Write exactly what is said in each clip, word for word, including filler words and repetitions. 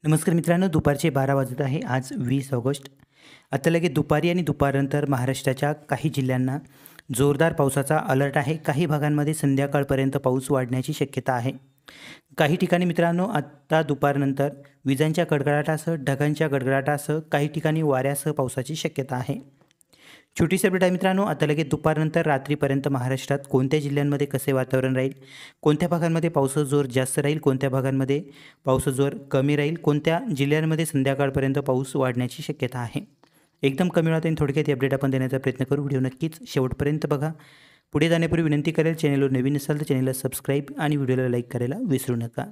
नमस्कार मित्रांनो, दुपारचे बारा वाजत आहे. आज वीस ऑगस्ट. आता लगेच दुपारी आणि दुपारनंतर महाराष्ट्राच्या काही जिल्ह्यांना जोरदार पावसाचा अलर्ट आहे. काही भागांमध्ये संध्याकाळपर्यंत पाऊस वाढण्याची शक्यता आहे. काही ठिकाणी मित्रांनो आत्ता दुपारनंतर विजांच्या कडकडाटासह, ढगांच्या गडगडाटासह, काही ठिकाणी वाऱ्यासह पावसाची शक्यता आहे. छोटीशी अपडेट आहे मित्रांनो. आता लगेच दुपारनंतर रात्रीपर्यंत महाराष्ट्रात कोणत्या जिल्ह्यांमध्ये कसे वातावरण राहील, कोणत्या भागांमध्ये पावसाचा जोर जास्त राहील, कोणत्या भागांमध्ये पावसाचा जोर कमी राहील, कोणत्या जिल्ह्यांमध्ये संध्याकाळपर्यंत पाऊस वाढण्याची शक्यता आहे. एकदम कमी वेळात आणि थोडक्यात अपडेट आपण देण्याचा प्रयत्न करू. व्हिडिओ नक्कीच शेवटपर्यंत बघा. पुढे जाण्यापूर्वी विनंती करेल, चॅनलवर नवीन असाल तर चॅनलला सबस्क्राईब आणि व्हिडिओला लाईक करायला विसरू नका.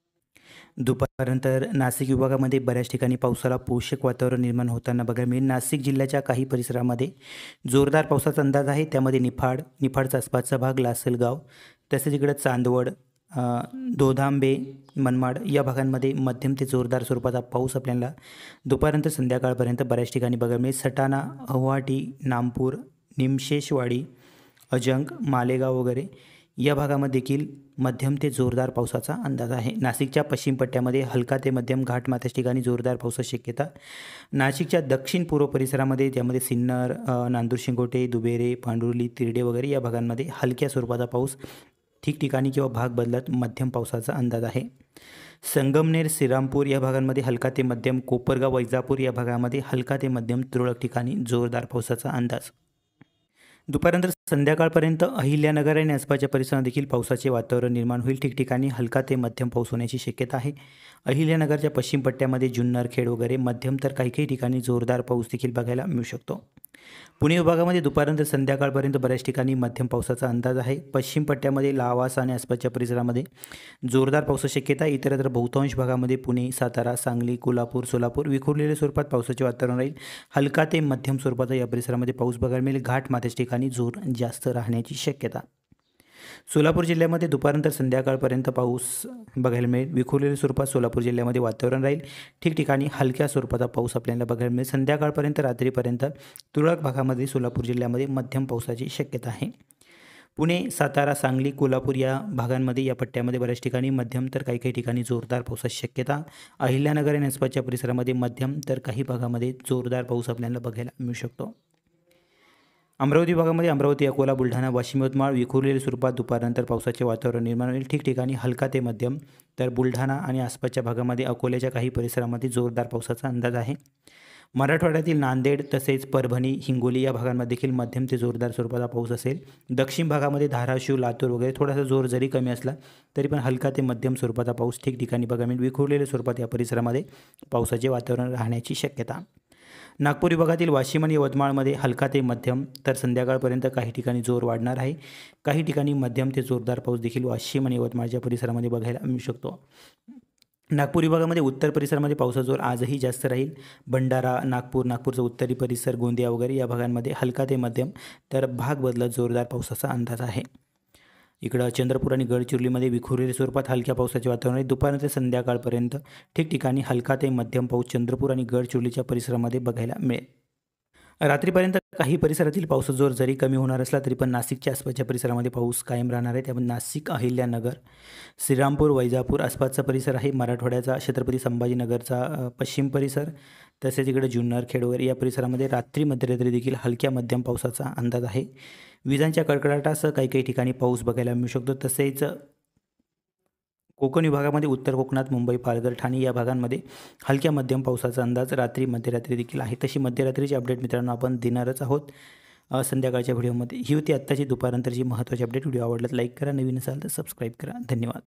दुपारनंतर नाशिक विभागामध्ये बऱ्याच ठिकाणी पावसाला पोषक वातावरण निर्माण होताना बघायला मिळेल. नाशिक जिल्ह्याच्या काही परिसरामध्ये जोरदार पावसाचा अंदाज आहे. त्यामध्ये निफाड, निफाडचा आसपासचा भाग, लासलगाव, तसेच इकडं चांदवड, दोधांबे, मनमाड या भागांमध्ये मध्यम ते जोरदार स्वरूपाचा पाऊस आपल्याला दुपारनंतर संध्याकाळपर्यंत बऱ्याच ठिकाणी बघायला मिळेल. सटाणा, अव्हाटी, नामपूर, निमशेषवाडी, अजंग, मालेगाव वगैरे या भागामध्ये देखील मध्यम ते जोरदार पावसाचा अंदाज आहे. नाशिकच्या पश्चिम पट्ट्यामध्ये हलका ते मध्यम घाटमाथ्याच्या ठिकाणी जोरदार पावसाची शक्यता. नाशिकच्या दक्षिण पूर्व परिसरामध्ये त्यामध्ये सिन्नर, नांदूर, शिंगोटे, दुबेरे, पांडुर्ली, तिरडे वगैरे या भागांमध्ये हलक्या स्वरूपाचा पाऊस ठिकठिकाणी किंवा भाग बदलत मध्यम पावसाचा अंदाज आहे. संगमनेर, श्रीरामपूर या भागांमध्ये हलका ते मध्यम, कोपरगाव, वैजापूर या भागामध्ये हलका ते मध्यम तुरळक ठिकाणी जोरदार पावसाचा अंदाज. दुपारनंतर संध्याकाळपर्यंत अहिल्यानगर आणि आसपासच्या परिसरात देखील पावसाचे वातावरण निर्माण होईल. ठिकठिकाणी हलका ते मध्यम पाऊस होण्याची शक्यता आहे. अहिल्यानगरच्या पश्चिम पट्ट्यामध्ये जुन्नर, खेड वगैरे मध्यम तर काही काही ठिकाणी जोरदार पाऊस देखील बघायला मिळू शकतो. पुणे विभागामध्ये दुपारनंतर संध्याकाळपर्यंत बऱ्याच ठिकाणी मध्यम पावसाचा अंदाज आहे. पश्चिम पट्ट्यामध्ये लावासा आणि आसपासच्या परिसरामध्ये जोरदार पावसाची शक्यता. इतरत्र बहुतांश भागामध्ये पुणे, सातारा, सांगली, कोल्हापूर, सोलापूर विखुरलेल्या स्वरूपात पावसाचे वातावरण राहील. हलका ते मध्यम स्वरूपाचा या परिसरामध्ये पाऊस बघायला मिळेल. घाटमाथ्याच्या ठिकाणी जोर जास्त राहण्याची शक्यता. सोलापूर जिल्ह्यामध्ये दुपारनंतर संध्याकाळपर्यंत पाऊस बघायला मिळेल. विखुरलेल्या स्वरूपात सोलापूर जिल्ह्यामध्ये वातावरण राहील. ठिकठिकाणी हलक्या स्वरूपाचा पाऊस आपल्याला बघायला मिळेल. संध्याकाळपर्यंत रात्रीपर्यंत तुरळक भागामध्ये सोलापूर जिल्ह्यामध्ये मध्यम पावसाची शक्यता आहे. पुणे, सातारा, सांगली, कोल्हापूर या भागांमध्ये या पट्ट्यामध्ये बऱ्याच ठिकाणी मध्यम तर काही काही ठिकाणी जोरदार पावसाची शक्यता. अहिल्यानगर आणि आसपासच्या परिसरामध्ये मध्यम तर काही भागामध्ये जोरदार पाऊस आपल्याला बघायला मिळू शकतो. अमरावती भागामध्ये अमरावती, अकोला, बुलढाणा, वाशिम, यवतमाळ विखुरलेल्या स्वरूपात दुपारनंतर पावसाचे वातावरण निर्माण होईल. ठिकठिकाणी हलका ते मध्यम तर बुलढाणा आणि आसपासच्या भागामध्ये अकोल्याच्या काही परिसरामध्ये जोरदार पावसाचा अंदाज आहे. मराठवाड्यातील नांदेड तसेच परभणी, हिंगोली या भागांमध्ये देखील मध्यम ते जोरदार स्वरूपाचा पाऊस असेल. दक्षिण भागामध्ये धाराशिव, लातूर वगैरे थोडासा जोर जरी कमी असला तरी पण हलका ते मध्यम स्वरूपाचा पाऊस ठिकठिकाणी बघायला मिळेल. विखुरलेल्या स्वरूपात या परिसरामध्ये पावसाचे वातावरण राहण्याची शक्यता. नागपूर विभागातील वाशिम आणि यवतमाळमध्ये हलका ते मध्यम तर संध्याकाळपर्यंत काही ठिकाणी जोर वाढणार आहे. काही ठिकाणी मध्यम ते जोरदार पाऊस देखील वाशिम आणि यवतमाळच्या परिसरामध्ये बघायला मिळू शकतो. नागपूर विभागामध्ये उत्तर परिसरामध्ये पावसाचा जोर आजही जास्त राहील. भंडारा, नागपूर, नागपूरचा उत्तरी परिसर, गोंदिया वगैरे या भागांमध्ये हलका ते मध्यम तर भाग बदलत जोरदार पावसाचा अंदाज आहे. इकडं चंद्रपूर आणि गडचिरोलीमध्ये विखुरलेल्या स्वरूपात हलक्या पावसाचे वातावरण आहे. दुपारनंतर संध्याकाळपर्यंत ठिकठिकाणी हलका ते मध्यम पाऊस चंद्रपूर आणि गडचिरोलीच्या परिसरामध्ये बघायला मिळेल. रात्रीपर्यंत काही परिसरातील पावसाचा जोर जरी कमी होणार असला तरी पण नाशिकच्या आसपासच्या परिसरामध्ये पाऊस कायम राहणार आहे. त्यामध्ये नाशिक, अहिल्यानगर, श्रीरामपूर, वैजापूर आसपासचा परिसर आहे. मराठवाड्याचा छत्रपती संभाजीनगरचा पश्चिम परिसर तसेच इकडे जुन्नर, खेड वगैरे या परिसरामध्ये रात्री मध्यरात्री देखील हलक्या मध्यम पावसाचा अंदाज आहे. विजांच्या कडकडाटासह काही काही ठिकाणी पाऊस बघायला मिळू शकतो. तसेच कोकण विभागामध्ये उत्तर कोकणात मुंबई, पालघर, ठाणे या भागांमध्ये हलक्या मध्यम पावसाचा अंदाज रात्री मध्यरात्री देखील आहे. तशी मध्यरात्रीची अपडेट मित्रांनो आपण देणारच आहोत संध्याकाळच्या व्हिडिओमध्ये. ही होती आत्ताची दुपारनंतरची महत्त्वाची अपडेट. व्हिडिओ आवडला तर लाईक करा, नवीन असाल तर सबस्क्राईब करा. धन्यवाद.